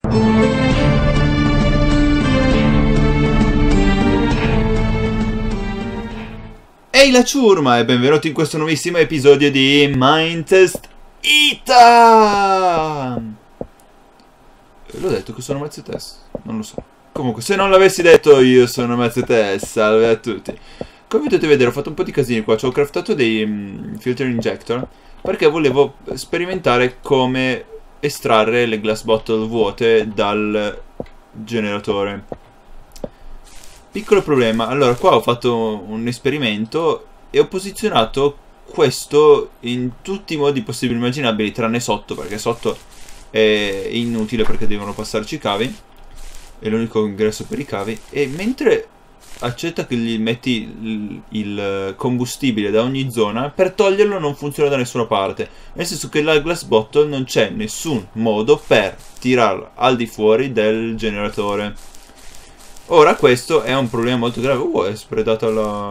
Ehi la ciurma e benvenuti in questo nuovissimo episodio di Mindtest Ita! L'ho detto che sono Mazzetess? Non lo so. Comunque, se non l'avessi detto io sono Mazzetess, salve a tutti. Come potete vedere ho fatto un po' di casini qua, ci ho craftato dei filter injector perché volevo sperimentare come estrarre le glass bottle vuote dal generatore. Piccolo problema, allora qua ho fatto un esperimento e ho posizionato questo in tutti i modi possibili e immaginabili, tranne sotto, perché sotto è inutile perché devono passarci i cavi, è l'unico ingresso per i cavi, e mentre accetta che gli metti il combustibile da ogni zona, per toglierlo non funziona da nessuna parte, nel senso che la glass bottle non c'è nessun modo per tirarla al di fuori del generatore. Ora questo è un problema molto grave. È spredata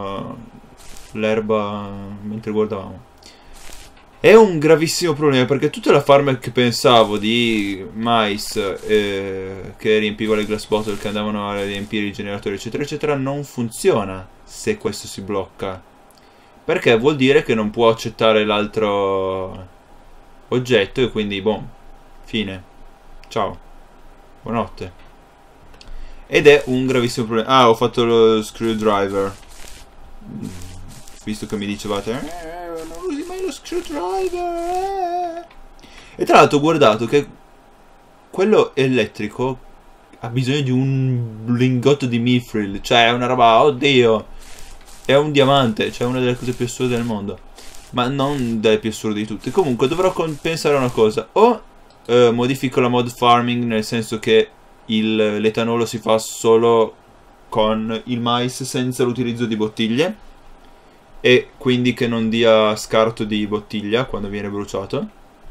l'erba mentre guardavamo. È un gravissimo problema perché tutta la farm che pensavo di mais che riempiva le glass bottle, che andavano a riempire i generatori eccetera eccetera, non funziona se questo si blocca, perché vuol dire che non può accettare l'altro oggetto e quindi boom, fine, ciao, buonanotte. Ed è un gravissimo problema. Ah, ho fatto lo screwdriver, visto che mi dicevate non usi mai lo screwdriver. E tra l'altro ho guardato che quello elettrico ha bisogno di un lingotto di mithril. Cioè è una roba, oddio, è un diamante, cioè una delle cose più assurde del mondo, ma non delle più assurde di tutte. Comunque dovrò pensare a una cosa: o modifico la mod farming, nel senso che l'etanolo si fa solo con il mais senza l'utilizzo di bottiglie, e quindi che non dia scarto di bottiglia quando viene bruciato,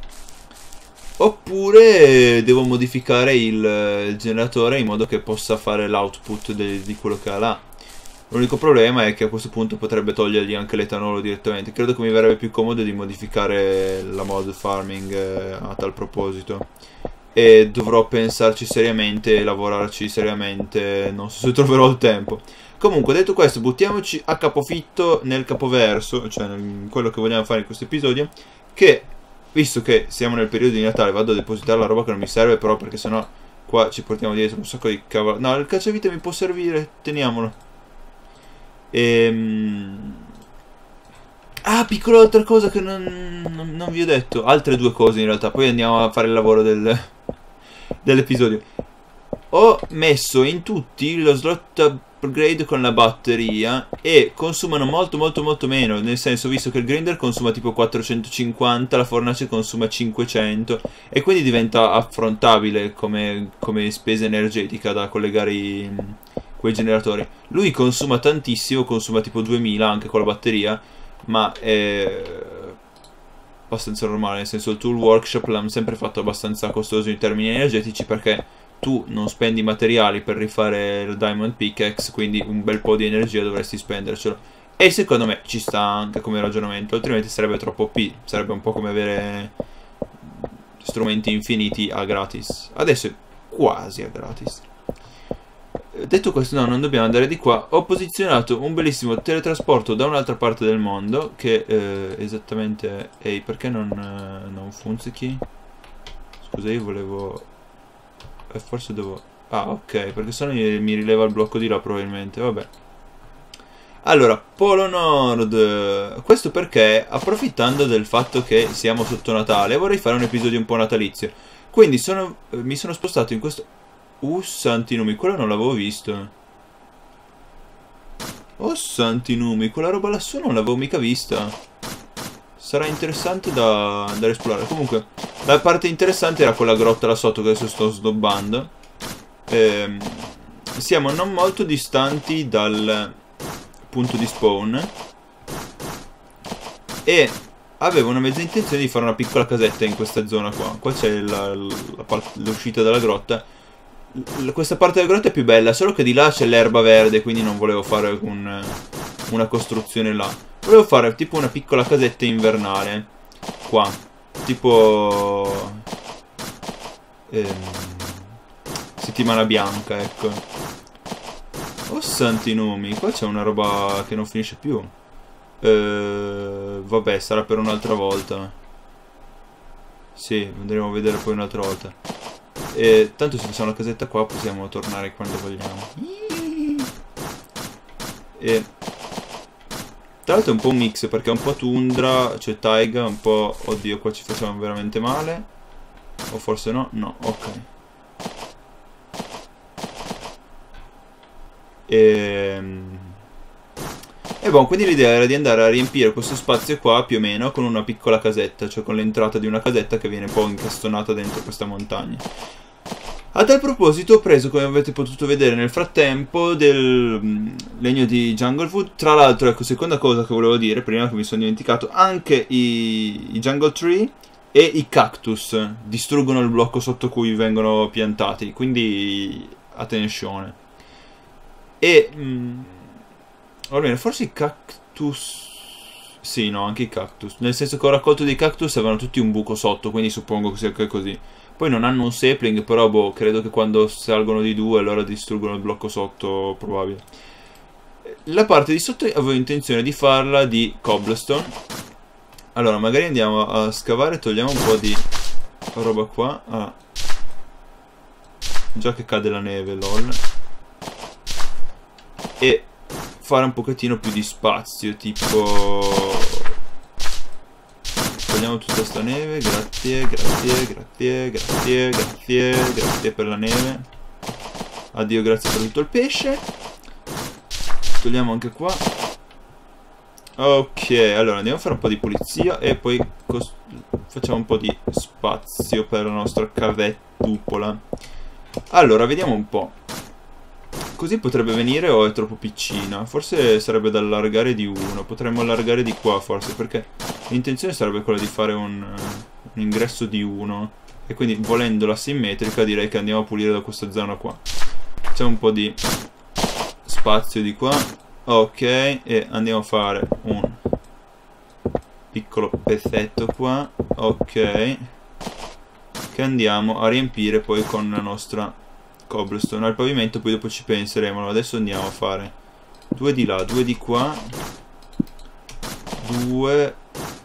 oppure devo modificare il generatore in modo che possa fare l'output di quello che ha là. L'unico problema è che a questo punto potrebbe togliergli anche l'etanolo direttamente. Credo che mi verrebbe più comodo di modificare la mod farming a tal proposito, e dovrò pensarci seriamente e lavorarci seriamente, non so se troverò il tempo. Comunque, detto questo, buttiamoci a capofitto nel capoverso, cioè in quello che vogliamo fare in questo episodio, che, visto che siamo nel periodo di Natale, vado a depositare la roba che non mi serve però, perché sennò qua ci portiamo dietro un sacco di cavolo. No, il cacciavite mi può servire, teniamolo. Ah, piccola altra cosa che non vi ho detto. Altre due cose in realtà, poi andiamo a fare il lavoro dell'episodio. Ho messo in tutti lo slot upgrade con la batteria e consumano molto meno, nel senso, visto che il grinder consuma tipo 450, la fornace consuma 500, e quindi diventa affrontabile come spesa energetica da collegare quei generatori. Lui consuma tantissimo, consuma tipo 2000 anche con la batteria, ma è abbastanza normale, nel senso il tool workshop l'hanno sempre fatto abbastanza costoso in termini energetici, perché tu non spendi materiali per rifare il diamond pickaxe, quindi un bel po' di energia dovresti spendercelo, e secondo me ci sta anche come ragionamento, altrimenti sarebbe troppo OP, sarebbe un po' come avere strumenti infiniti a gratis. Adesso è quasi a gratis. Detto questo, no, non dobbiamo andare di qua. Ho posizionato un bellissimo teletrasporto da un'altra parte del mondo, che esattamente... Ehi, perché non funzioni? Scusa, io volevo... forse devo... Ah, ok, perché sennò mi rileva il blocco di là probabilmente, vabbè. Allora, Polo Nord. Questo perché, approfittando del fatto che siamo sotto Natale, vorrei fare un episodio un po' natalizio. Quindi mi sono spostato in questo... santi numi, quello non l'avevo visto. Oh santi numi, quella roba lassù non l'avevo mica vista. Sarà interessante da esplorare. Comunque, la parte interessante era quella grotta là sotto che adesso sto snobbando. Siamo non molto distanti dal punto di spawn, e avevo una mezza intenzione di fare una piccola casetta in questa zona qua. Qua c'è l'uscita dalla grotta. Questa parte della grotta è più bella, solo che di là c'è l'erba verde, quindi non volevo fare una costruzione là. Volevo fare tipo una piccola casetta invernale qua, tipo settimana bianca, ecco. Oh santi nomi, qua c'è una roba che non finisce più. Vabbè, sarà per un'altra volta. Sì, andremo a vedere poi un'altra volta. E tanto se facciamo la casetta qua possiamo tornare quando vogliamo. E tra l'altro è un po' un mix perché è un po' tundra, cioè taiga, un po'... Oddio, qua ci facciamo veramente male. O forse no? No, ok. E boh, quindi l'idea era di andare a riempire questo spazio qua più o meno con una piccola casetta, cioè con l'entrata di una casetta che viene poi incastonata dentro questa montagna. A tal proposito ho preso, come avete potuto vedere nel frattempo, del legno di Jungle Food. Tra l'altro, ecco, seconda cosa che volevo dire, prima che mi sono dimenticato, anche i Jungle Tree e i cactus distruggono il blocco sotto cui vengono piantati, quindi attenzione. E almeno forse i cactus... Sì, no, anche i cactus. Nel senso che ho raccolto dei cactus e avevano tutti un buco sotto, quindi suppongo che sia così. Poi non hanno un sapling, però boh, credo che quando salgono di 2 allora distruggono il blocco sotto, probabile. La parte di sotto avevo intenzione di farla di cobblestone. Allora, magari andiamo a scavare, togliamo un po' di roba qua. Ah. Già che cade la neve, lol. E fare un pochettino più di spazio, tipo... Togliamo tutta sta neve, grazie, grazie, grazie, grazie, grazie, grazie per la neve. Addio, grazie per tutto il pesce. Togliamo anche qua. Ok, allora andiamo a fare un po' di pulizia e poi facciamo un po' di spazio per la nostra cavettupola. Allora, vediamo un po'. Così potrebbe venire o è troppo piccina? Forse sarebbe da allargare di 1. Potremmo allargare di qua forse, perché l'intenzione sarebbe quella di fare un ingresso di 1. E quindi volendola simmetrica direi che andiamo a pulire da questa zona qua. Facciamo un po' di spazio di qua. Ok, e andiamo a fare un piccolo pezzetto qua. Ok, che andiamo a riempire poi con la nostra cobblestone al pavimento, poi dopo ci penseremo. Adesso andiamo a fare 2 di là, 2 di qua, 2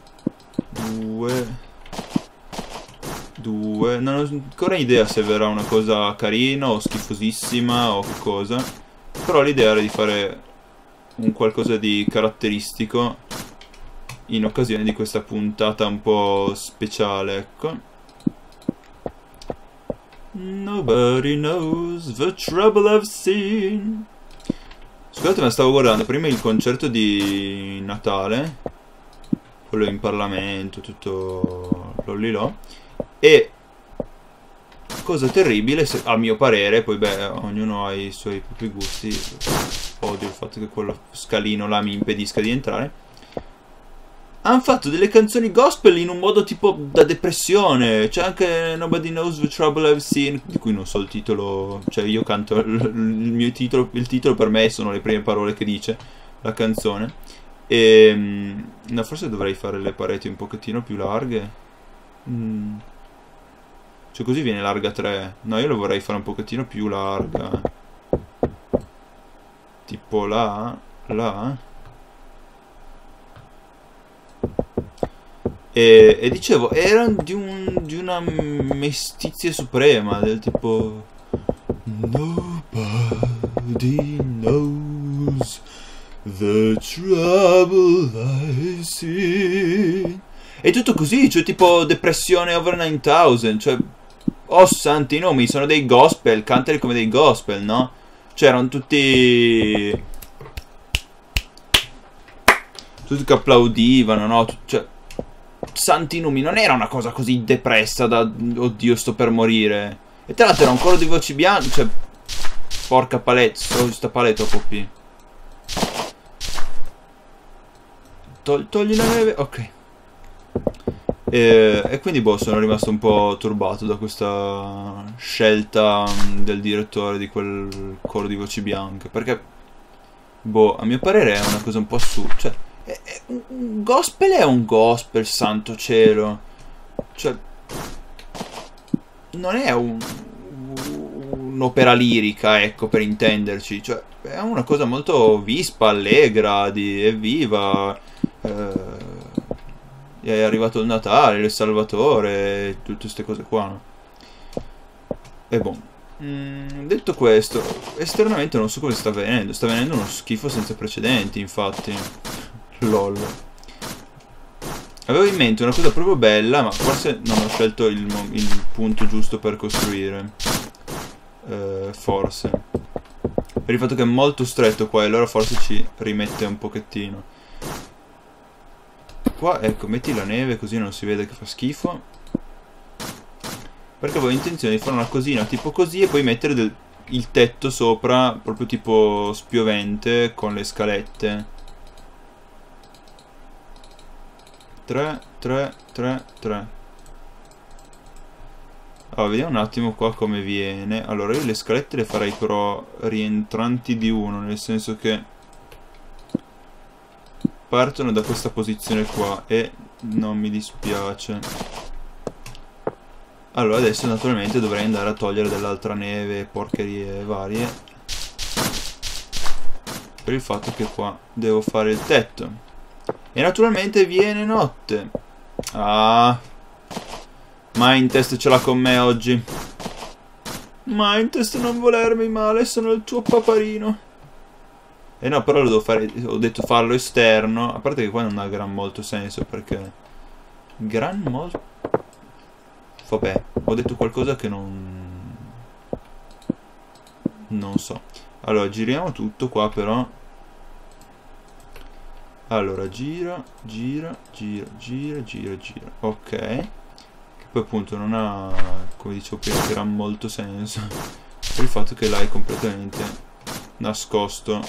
2. Non ho ancora idea se verrà una cosa carina o schifosissima o che cosa, però l'idea era di fare un qualcosa di caratteristico in occasione di questa puntata un po' speciale, ecco. Nobody knows the trouble I've seen. Scusate, ma stavo guardando prima il concerto di Natale, quello in Parlamento, tutto lollilò, e cosa terribile, a mio parere, poi beh, ognuno ha i suoi propri gusti, odio il fatto che quello scalino là mi impedisca di entrare. Hanno fatto delle canzoni gospel in un modo tipo da depressione. C'è anche Nobody Knows the Trouble I've Seen, di cui non so il titolo. Cioè io canto il mio titolo. Il titolo per me sono le prime parole che dice la canzone. E no, forse dovrei fare le pareti un pochettino più larghe. Cioè così viene larga 3. No, io lo vorrei fare un pochettino più larga. Tipo là. Là. E dicevo, erano di una mestizia suprema, del tipo Nobody knows the trouble I see. E tutto così, cioè tipo depressione over 9000, cioè oh santi nomi, sono dei gospel, cantali come dei gospel, no? Cioè erano tutti che applaudivano, no? Cioè santi numi, non era una cosa così depressa da oddio sto per morire. E tra l'altro era un coro di voci bianche, cioè porca paletta, sta paletta OP. Togli la neve, ok. E quindi boh, sono rimasto un po' turbato da questa scelta del direttore di quel coro di voci bianche, perché boh, a mio parere è una cosa un po' assurda, cioè un gospel è un gospel, santo cielo. Cioè non è un'opera lirica, ecco, per intenderci. Cioè, è una cosa molto vispa, allegra, evviva. È arrivato il Natale, il Salvatore, tutte queste cose qua, no? E boh. Detto questo, esternamente non so come sta venendo. Sta venendo uno schifo senza precedenti, infatti. LOL. Avevo in mente una cosa proprio bella, ma forse non ho scelto il punto giusto per costruire. Forse. Per il fatto che è molto stretto qua, e allora forse ci rimette un pochettino. Qua, ecco, metti la neve così non si vede che fa schifo. Perché avevo intenzione di fare una cosina tipo così e poi mettere il tetto sopra, proprio tipo spiovente, con le scalette. 3, 3, 3, 3. Allora, vediamo un attimo qua come viene. Allora, io le scalette le farei però rientranti di uno, nel senso che partono da questa posizione qua e non mi dispiace. Allora, adesso naturalmente dovrei andare a togliere dell'altra neve, porcherie varie, per il fatto che qua devo fare il tetto. E naturalmente viene notte. Ah, Mindtest ce l'ha con me oggi. Mindtest, non volermi male, sono il tuo paparino. E no, però lo devo fare, ho detto farlo esterno, a parte che qua non ha gran molto senso, perché... Vabbè, ho detto qualcosa che non so. Allora, giriamo tutto qua però. Allora, gira. Ok. Che poi appunto non ha, come dicevo prima, gran molto senso. Per il fatto che l'hai completamente nascosto.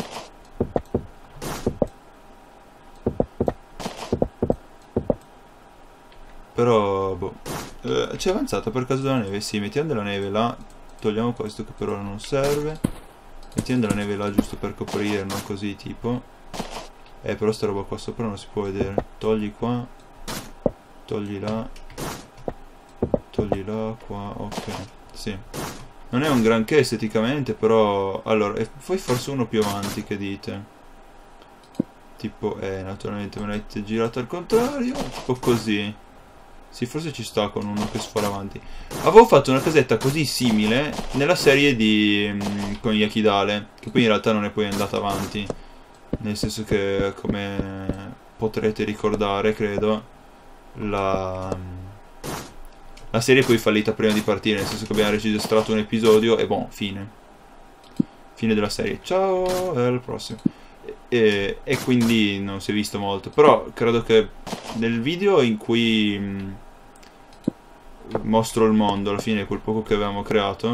Però, boh. C'è avanzata per caso della neve? Sì, mettiamo della neve là. Togliamo questo che per ora non serve. Mettiamo della neve là giusto per coprire, no? Così tipo. Però sta roba qua sopra non si può vedere. Togli qua. Togli là. Togli là, qua. Ok. Sì. Non è un granché esteticamente, però... Allora, e poi forse uno più avanti, che dite? Tipo, naturalmente me l'avete girato al contrario. Tipo così. Sì, forse ci sta con uno che sfora avanti. Avevo fatto una casetta così simile nella serie di con Yakidale, che poi in realtà non è poi andata avanti. Nel senso che, come potrete ricordare, credo, la serie poi è fallita prima di partire, nel senso che abbiamo registrato un episodio e boh, fine. Fine della serie. Ciao, e al prossimo. E quindi non si è visto molto. Però credo che nel video in cui mostro il mondo, alla fine quel poco che avevamo creato,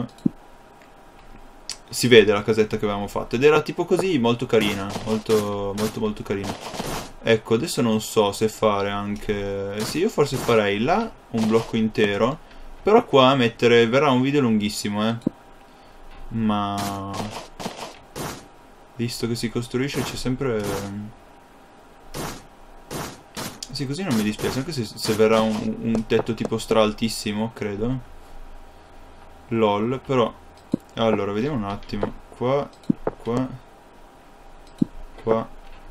si vede la casetta che avevamo fatto. Ed era tipo così, molto carina. Molto carina. Ecco, adesso non so se fare anche... Sì, io forse farei là un blocco intero. Però qua mettere... Verrà un video lunghissimo, ma... Visto che si costruisce c'è sempre... Sì, così non mi dispiace, anche se verrà un tetto tipo straaltissimo, credo. LOL, però... Allora, vediamo un attimo. Qua, qua, qua.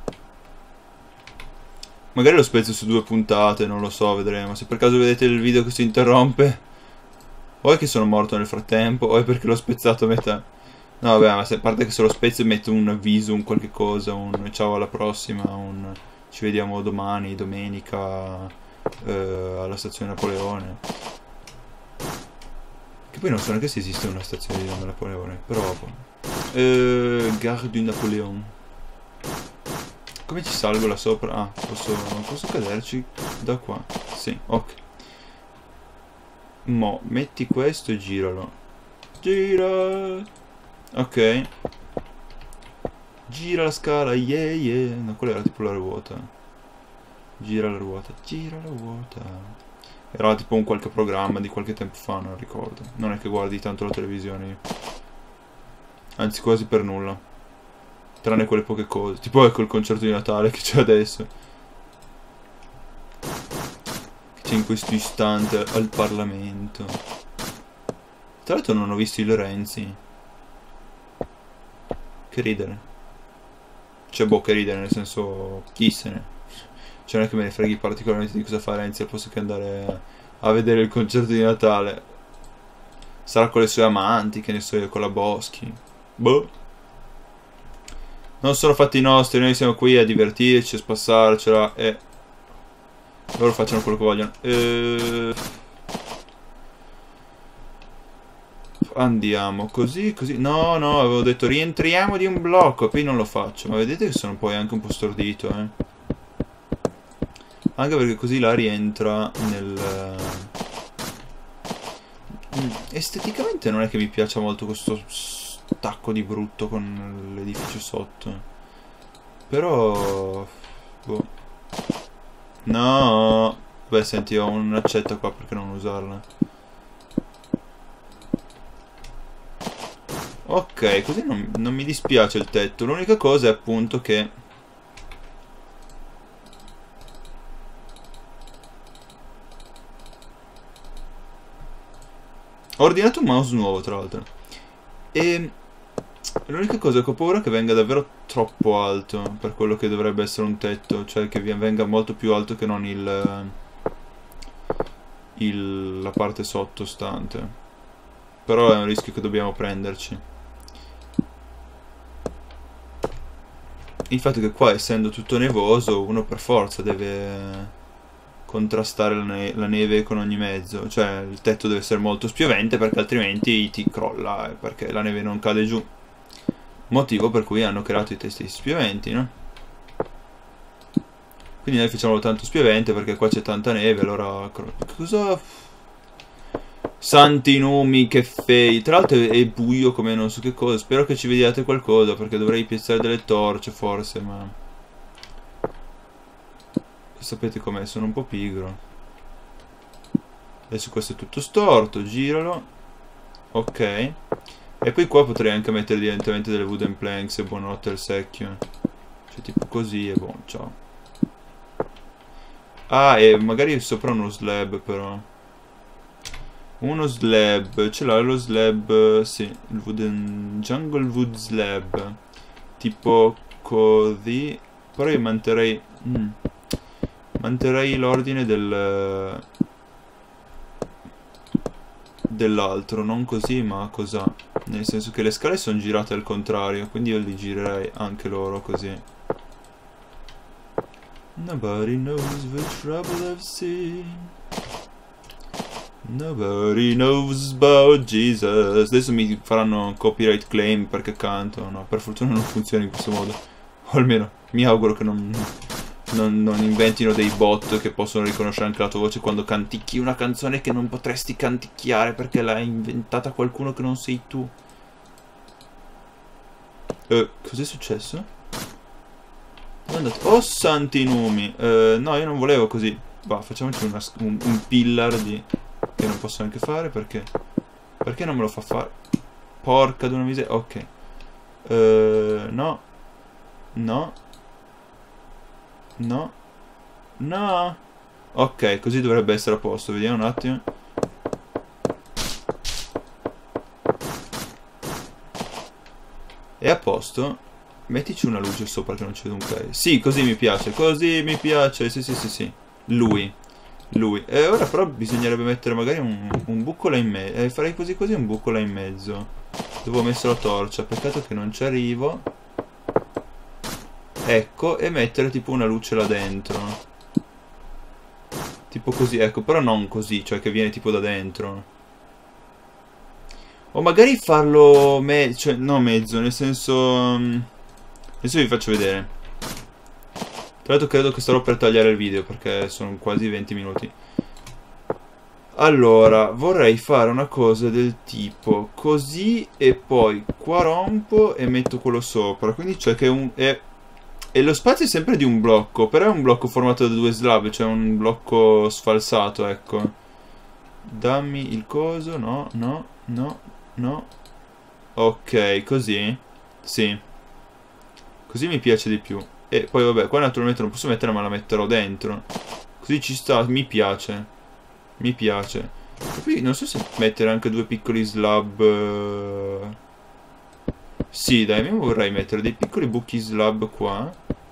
Magari lo spezzo su 2 puntate, non lo so, vedremo. Se per caso vedete il video che si interrompe, o è che sono morto nel frattempo, o è perché l'ho spezzato a metà. No, vabbè, ma a parte che se lo spezzo metto un avviso, un qualche cosa, un ciao alla prossima, un ci vediamo domani, domenica, alla stazione Napoleone. Che poi non so neanche se esiste una stazione di Napoleone, però... Gare du Napoléon. Come ci salgo là sopra? Ah, posso caderci da qua? Sì, ok. Mo, metti questo e giralo. Gira! Ok. Gira la scala, yeah yeah. No, quella era tipo la ruota. Gira la ruota, gira la ruota. Era tipo un qualche programma di qualche tempo fa, non ricordo. Non è che guardi tanto la televisione. Anzi, quasi per nulla. Tranne quelle poche cose. Tipo ecco il concerto di Natale che c'è adesso. Che c'è in questo istante al Parlamento. Tra l'altro non ho visto il Renzi. Che ridere. Cioè, boh, che ridere, nel senso, chi se ne. Cioè, non è che me ne freghi particolarmente di cosa fa Renzi, al posto che andare a vedere il concerto di Natale. Sarà con le sue amanti, che ne so io, con la Boschi. Boh. Non sono fatti nostri, noi siamo qui a divertirci, a spassarcela e loro facciano quello che vogliono. Andiamo così, così. No, no, avevo detto rientriamo di un blocco, qui non lo faccio. Ma vedete che sono poi anche un po' stordito, Anche perché così la rientra nel... Esteticamente non è che mi piaccia molto questo stacco di brutto con l'edificio sotto. Però... boh. No! Beh, senti, ho un'accetta qua, perché non usarla? Ok, così non mi dispiace il tetto. L'unica cosa è appunto che... ho ordinato un mouse nuovo, tra l'altro. E... l'unica cosa è che ho paura che venga davvero troppo alto per quello che dovrebbe essere un tetto. Cioè che venga molto più alto che non la parte sottostante. Però è un rischio che dobbiamo prenderci. Il fatto è che qua, essendo tutto nevoso, uno per forza deve contrastare la neve con ogni mezzo. Cioè il tetto deve essere molto spiovente, perché altrimenti ti crolla, perché la neve non cade giù. Motivo per cui hanno creato i testi spioventi, no? Quindi noi facciamolo tanto spiovente perché qua c'è tanta neve, allora... cosa... Santi nomi, che fei. Tra l'altro è buio come non so che cosa. Spero che ci vediate qualcosa, perché dovrei piazzare delle torce forse, ma... sapete com'è, sono un po' pigro. Adesso questo è tutto storto, giralo. Ok. E poi qua potrei anche mettere direttamente delle wooden planks e buonanotte al secchio. Cioè tipo così e boh, ciao. Ah, e magari sopra uno slab però. Uno slab, ce l'ha lo slab, sì, il wooden, jungle wood slab. Tipo così. Però io manterrei... manterrei l'ordine dell'altro, non così ma così. Nel senso che le scale sono girate al contrario, quindi io li girerei anche loro così. Nobody knows the trouble I've seen. Nobody knows about Jesus. Adesso mi faranno copyright claim perché canto. No, per fortuna non funziona in questo modo. O almeno mi auguro che non inventino dei bot che possono riconoscere anche la tua voce quando canticchi una canzone che non potresti canticchiare perché l'ha inventata qualcuno che non sei tu. Cos'è successo? Dove è andato? Oh santi numi. No, io non volevo così. Va, facciamoci un pillar di... che non posso neanche fare perché... perché non me lo fa fare? Porca d'una miseria. Ok. No. No. No. No. Ok, così dovrebbe essere a posto. Vediamo un attimo. È a posto. Mettici una luce sopra che non c'è un cane. Sì, così mi piace. Così mi piace. Sì, sì, sì, sì. Lui. E ora però bisognerebbe mettere magari un buco là in mezzo. Farei così così un buco là in mezzo. Dove ho messo la torcia. Peccato che non ci arrivo. Ecco, e mettere tipo una luce là dentro. Tipo così, ecco, però non così, cioè che viene tipo da dentro. O magari farlo cioè, no mezzo, nel senso... adesso vi faccio vedere. Tra l'altro credo che starò per tagliare il video perché sono quasi 20 minuti. Allora, vorrei fare una cosa del tipo così e poi qua rompo e metto quello sopra. Quindi c'è che e lo spazio è sempre di un blocco, però è un blocco formato da due slab, cioè un blocco sfalsato, ecco. Dammi il coso, no, no, no, no. Ok, così? Sì. Così mi piace di più. E poi vabbè, qua naturalmente non posso mettere ma la metterò dentro. Così ci sta, mi piace. Mi piace. E poi non so se mettere anche due piccoli slab... Sì, dai, mi vorrei mettere dei piccoli buchi slab qua,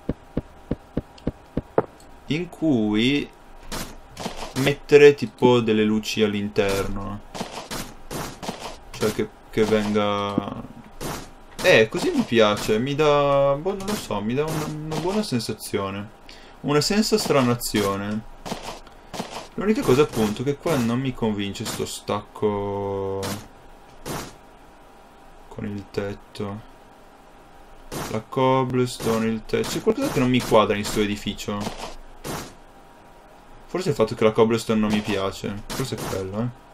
in cui mettere tipo delle luci all'interno. Cioè che venga... così mi piace, mi dà... boh, non lo so, mi dà una buona sensazione. Una senza stranazione. L'unica cosa appunto che qua non mi convince sto stacco con il tetto. La cobblestone, il tetto. C'è qualcosa che non mi quadra in sto edificio. Forse il fatto che la cobblestone non mi piace. Forse è quello,